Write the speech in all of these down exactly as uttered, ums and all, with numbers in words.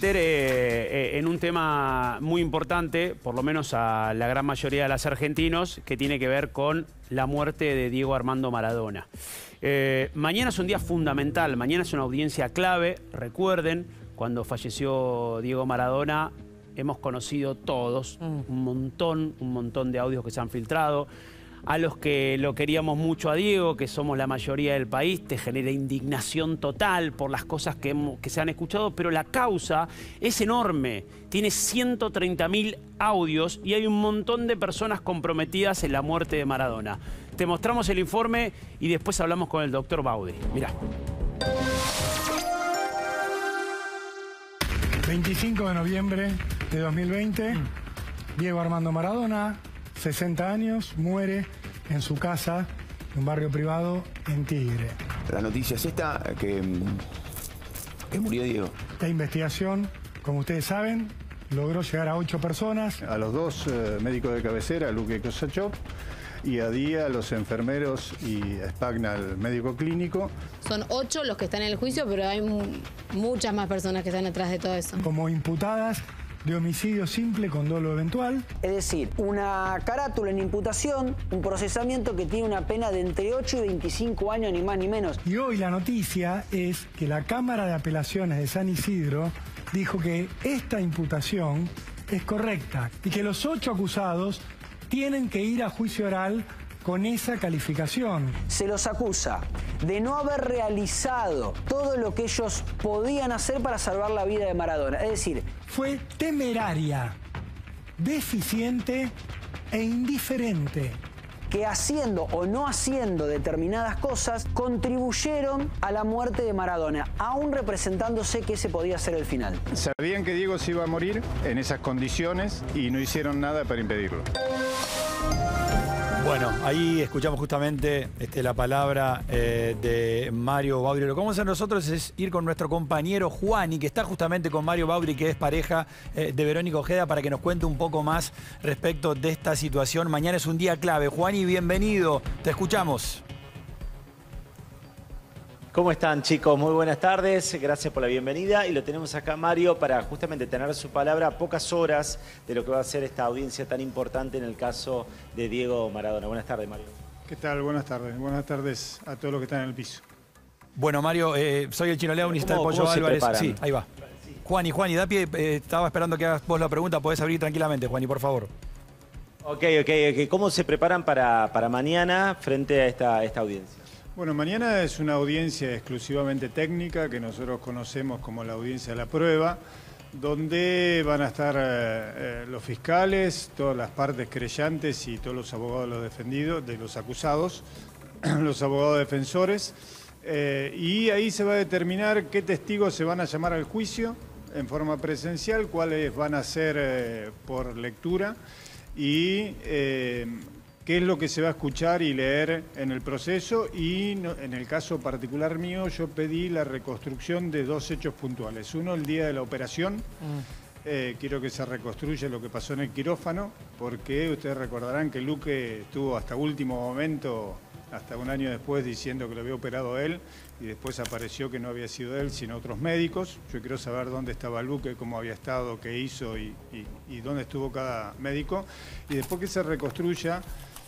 meter eh, eh, en un tema muy importante, por lo menos a la gran mayoría de los argentinos, que tiene que ver con la muerte de Diego Armando Maradona. Eh, mañana es un día fundamental, mañana es una audiencia clave. Recuerden, cuando falleció Diego Maradona, hemos conocido todos mm. un montón, un montón de audios que se han filtrado. A los que lo queríamos mucho a Diego, que somos la mayoría del país, te genera indignación total por las cosas que, hemos, que se han escuchado, pero la causa es enorme. Tiene ciento treinta mil audios y hay un montón de personas comprometidas en la muerte de Maradona. Te mostramos el informe y después hablamos con el doctor Baudry. Mirá. veinticinco de noviembre de dos mil veinte, Diego Armando Maradona, sesenta años, muere en su casa, en un barrio privado en Tigre. La noticia es esta, que, que murió Diego. La investigación, como ustedes saben, logró llegar a ocho personas. A los dos eh, médicos de cabecera, Luque Kosachov, y a Día, los enfermeros, y a Spagna, el médico clínico. Son ocho los que están en el juicio, pero hay muchas más personas que están detrás de todo eso. Como imputadas de homicidio simple con dolo eventual. Es decir, una carátula en imputación, un procesamiento que tiene una pena de entre ocho y veinticinco años, ni más ni menos. Y hoy la noticia es que la Cámara de Apelaciones de San Isidro dijo que esta imputación es correcta y que los ocho acusados tienen que ir a juicio oral con esa calificación. Se los acusa de no haber realizado todo lo que ellos podían hacer para salvar la vida de Maradona. Es decir, fue temeraria, deficiente e indiferente. Que haciendo o no haciendo determinadas cosas contribuyeron a la muerte de Maradona, aún representándose que ese podía ser el final. Sabían que Diego se iba a morir en esas condiciones y no hicieron nada para impedirlo. Bueno, ahí escuchamos justamente este, la palabra eh, de Mario Baudry. Lo que vamos a hacer nosotros es ir con nuestro compañero Juani, que está justamente con Mario Baudry, que es pareja eh, de Verónica Ojeda, para que nos cuente un poco más respecto de esta situación. Mañana es un día clave. Juani, bienvenido. Te escuchamos. ¿Cómo están, chicos? Muy buenas tardes, gracias por la bienvenida. Y lo tenemos acá, Mario, para justamente tener su palabra a pocas horas de lo que va a ser esta audiencia tan importante en el caso de Diego Maradona. Buenas tardes, Mario. ¿Qué tal? Buenas tardes. Buenas tardes a todos los que están en el piso. Bueno, Mario, eh, soy el Chino León y está el Pollo Álvarez. Sí, ahí va. Juani, Juani, da pie, eh, estaba esperando que hagas vos la pregunta, podés abrir tranquilamente, Juani, por favor. Ok, ok, ok. ¿Cómo se preparan para, para mañana frente a esta, esta audiencia? Bueno, mañana es una audiencia exclusivamente técnica que nosotros conocemos como la audiencia de la prueba, donde van a estar eh, los fiscales, todas las partes querellantes y todos los abogados de los defendidos, de los acusados, los abogados defensores, eh, y ahí se va a determinar qué testigos se van a llamar al juicio en forma presencial, cuáles van a ser eh, por lectura y eh, qué es lo que se va a escuchar y leer en el proceso. Y no, en el caso particular mío, yo pedí la reconstrucción de dos hechos puntuales. Uno, el día de la operación. Mm. Eh, quiero que se reconstruya lo que pasó en el quirófano, porque ustedes recordarán que Luque estuvo hasta último momento, hasta un año después, diciendo que lo había operado él, y después apareció que no había sido él, sino otros médicos. Yo quiero saber dónde estaba Luque, cómo había estado, qué hizo y, y, y dónde estuvo cada médico. Y después que se reconstruya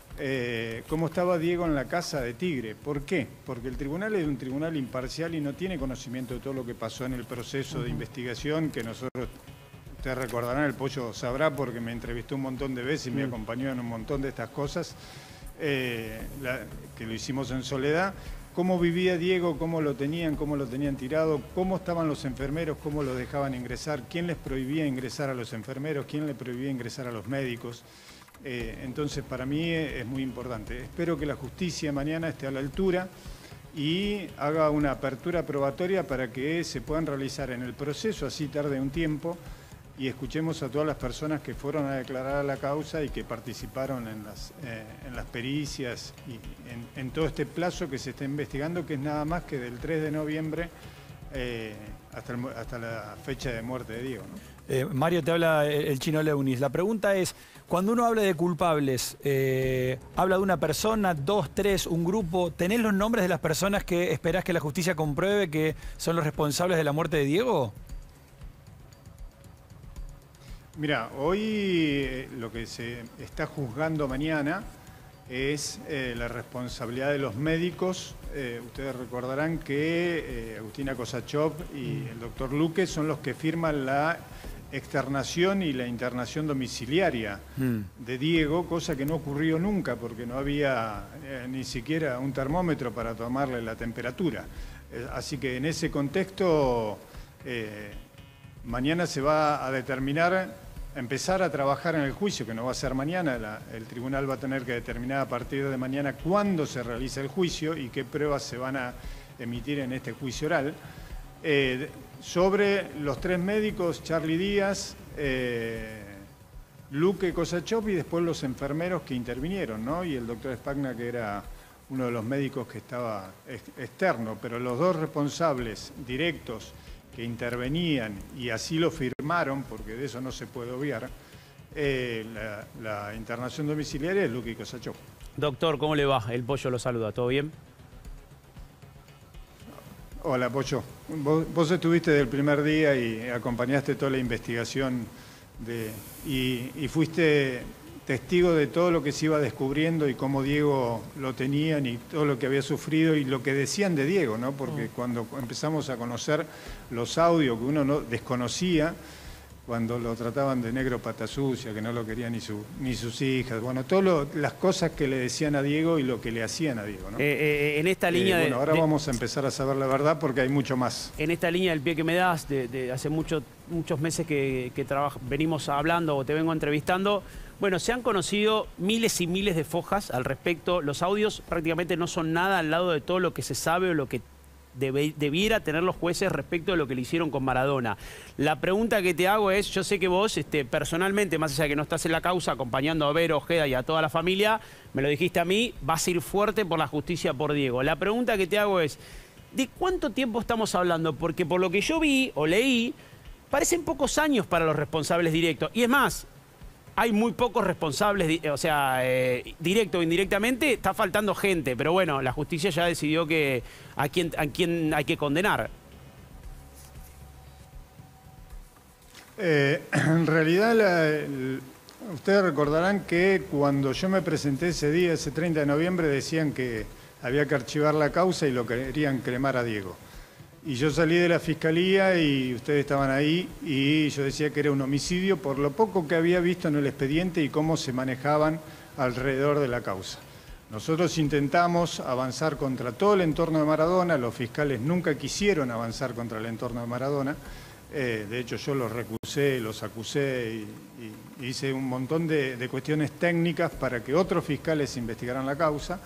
Eh, cómo estaba Diego en la casa de Tigre. ¿Por qué? Porque el tribunal es un tribunal imparcial y no tiene conocimiento de todo lo que pasó en el proceso de investigación, que nosotros, ustedes recordarán, el Pollo sabrá porque me entrevistó un montón de veces y me acompañó en un montón de estas cosas, eh, la, que lo hicimos en soledad. Cómo vivía Diego, cómo lo tenían, cómo lo tenían tirado, cómo estaban los enfermeros, cómo lo dejaban ingresar, quién les prohibía ingresar a los enfermeros, quién le prohibía ingresar a los médicos. Eh, entonces, para mí es muy importante. Espero que la justicia mañana esté a la altura y haga una apertura probatoria para que se puedan realizar en el proceso, así tarde un tiempo, y escuchemos a todas las personas que fueron a declarar a la causa y que participaron en las, eh, en las pericias y en, en todo este plazo que se está investigando, que es nada más que del tres de noviembre eh, hasta, el, hasta la fecha de muerte de Diego, ¿no? Eh, Mario, te habla el Chino Leunis. La pregunta es, cuando uno habla de culpables, eh, ¿habla de una persona, dos, tres, un grupo? ¿Tenés los nombres de las personas que esperás que la justicia compruebe que son los responsables de la muerte de Diego? Mira, hoy eh, lo que se está juzgando mañana es eh, la responsabilidad de los médicos. Eh, ustedes recordarán que eh, Agustina Kosachov y el doctor Luque son los que firman la externación y la internación domiciliaria mm. de Diego, cosa que no ocurrió nunca porque no había eh, ni siquiera un termómetro para tomarle la temperatura. Eh, así que en ese contexto, eh, mañana se va a determinar, empezar a trabajar en el juicio, que no va a ser mañana. La, el tribunal va a tener que determinar a partir de mañana cuándo se realiza el juicio y qué pruebas se van a emitir en este juicio oral. Eh, sobre los tres médicos, Charlie Díaz, eh, Luque Kosachov y después los enfermeros que intervinieron, ¿no? Y el doctor Spagna, que era uno de los médicos que estaba ex externo, pero los dos responsables directos que intervenían y así lo firmaron, porque de eso no se puede obviar, eh, la, la internación domiciliaria es Luque Kosachov. Doctor, ¿cómo le va? El Pollo lo saluda, ¿todo bien? Hola, Pollo. Vos, vos estuviste del primer día y acompañaste toda la investigación de, y, y fuiste testigo de todo lo que se iba descubriendo y cómo Diego lo tenían y todo lo que había sufrido y lo que decían de Diego, ¿no? Porque cuando empezamos a conocer los audios que uno no desconocía, cuando lo trataban de negro pata sucia, que no lo querían ni, su, ni sus hijas, bueno, todas las cosas que le decían a Diego y lo que le hacían a Diego, ¿no? Eh, eh, en esta línea eh, de... Bueno, ahora de, vamos a empezar a saber la verdad porque hay mucho más. En esta línea del pie que me das, de, de hace mucho, muchos meses que, que trabaja, venimos hablando o te vengo entrevistando, bueno, se han conocido miles y miles de fojas al respecto. Los audios prácticamente no son nada al lado de todo lo que se sabe o lo que debe, debiera tener los jueces respecto de lo que le hicieron con Maradona. La pregunta que te hago es, yo sé que vos este, personalmente, más allá de que no estás en la causa, acompañando a Vero, Ojeda y a toda la familia, me lo dijiste a mí, vas a ir fuerte por la justicia por Diego. La pregunta que te hago es, ¿de cuánto tiempo estamos hablando? Porque por lo que yo vi o leí, parecen pocos años para los responsables directos. Y es más, hay muy pocos responsables, o sea, eh, directo o indirectamente, está faltando gente. Pero bueno, la justicia ya decidió que a quién, a quién hay que condenar. Eh, en realidad, la, el, ustedes recordarán que cuando yo me presenté ese día, ese treinta de noviembre, decían que había que archivar la causa y lo querían cremar a Diego. Y yo salí de la fiscalía y ustedes estaban ahí y yo decía que era un homicidio por lo poco que había visto en el expediente y cómo se manejaban alrededor de la causa. Nosotros intentamos avanzar contra todo el entorno de Maradona, los fiscales nunca quisieron avanzar contra el entorno de Maradona, eh, de hecho yo los recusé, los acusé y, y hice un montón de, de cuestiones técnicas para que otros fiscales investigaran la causa.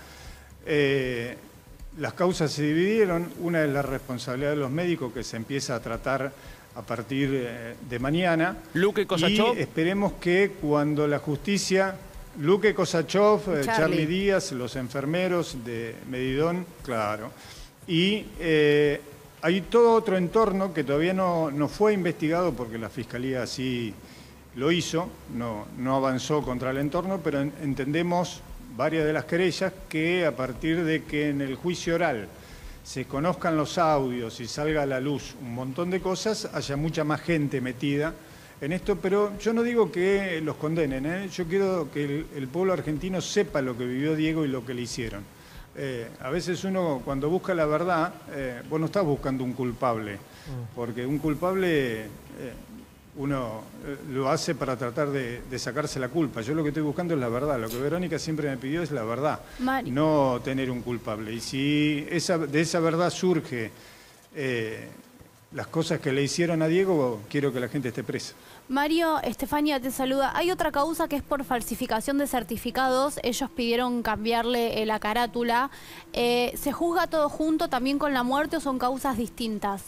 Eh, Las causas se dividieron, una es la responsabilidad de los médicos que se empieza a tratar a partir de mañana. Luque Kosachov. Y esperemos que cuando la justicia, Luque Kosachov, Charlie. Charlie Díaz, los enfermeros de Medidón, claro. Y eh, hay todo otro entorno que todavía no, no fue investigado porque la Fiscalía así lo hizo, no, no avanzó contra el entorno, pero en, entendemos varias de las querellas que a partir de que en el juicio oral se conozcan los audios y salga a la luz un montón de cosas, haya mucha más gente metida en esto, pero yo no digo que los condenen, ¿eh? Yo quiero que el, el pueblo argentino sepa lo que vivió Diego y lo que le hicieron. Eh, a veces uno cuando busca la verdad, eh, vos no estás buscando un culpable, porque un culpable... Eh, uno lo hace para tratar de, de sacarse la culpa. Yo lo que estoy buscando es la verdad. Lo que Verónica siempre me pidió es la verdad, Mari. No tener un culpable. Y si esa, de esa verdad surge eh, las cosas que le hicieron a Diego, quiero que la gente esté presa. Mario, Estefania te saluda. Hay otra causa que es por falsificación de certificados. Ellos pidieron cambiarle eh, la carátula. Eh, ¿Se juzga todo junto también con la muerte o son causas distintas?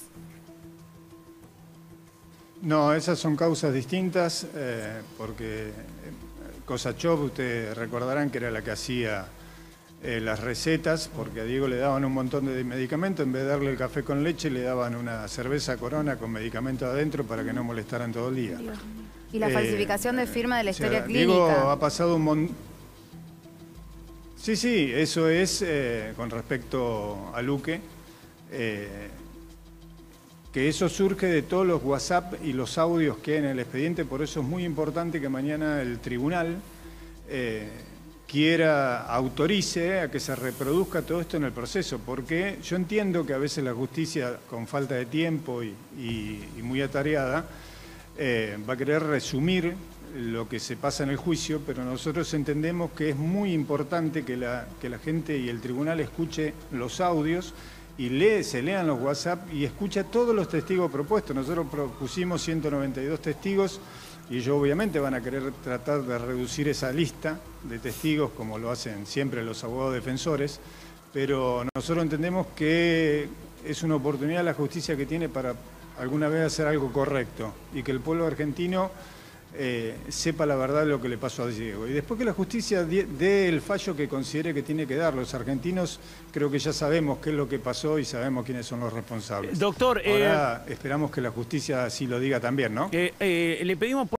No, esas son causas distintas, eh, porque Kosachov, ustedes recordarán que era la que hacía eh, las recetas, porque a Diego le daban un montón de medicamentos, en vez de darle el café con leche, le daban una cerveza Corona con medicamentos adentro para que no molestaran todo el día. Y la eh, falsificación de firma de la historia o sea, clínica. Diego ha pasado un montón... Sí, sí, eso es eh, con respecto a Luque. Eh, que eso surge de todos los WhatsApp y los audios que hay en el expediente, por eso es muy importante que mañana el tribunal eh, quiera, autorice a que se reproduzca todo esto en el proceso, porque yo entiendo que a veces la justicia, con falta de tiempo y, y, y muy atareada, eh, va a querer resumir lo que se pasa en el juicio, pero nosotros entendemos que es muy importante que la, que la gente y el tribunal escuche los audios y lee, se lean los WhatsApp y escucha todos los testigos propuestos. Nosotros propusimos ciento noventa y dos testigos y ellos obviamente van a querer tratar de reducir esa lista de testigos como lo hacen siempre los abogados defensores, pero nosotros entendemos que es una oportunidad la justicia que tiene para alguna vez hacer algo correcto y que el pueblo argentino Eh, sepa la verdad de lo que le pasó a Diego. Y después que la justicia dé el fallo que considere que tiene que dar. Los argentinos creo que ya sabemos qué es lo que pasó y sabemos quiénes son los responsables. Doctor, ahora eh, esperamos que la justicia así lo diga también, ¿no? Eh, eh, le pedimos...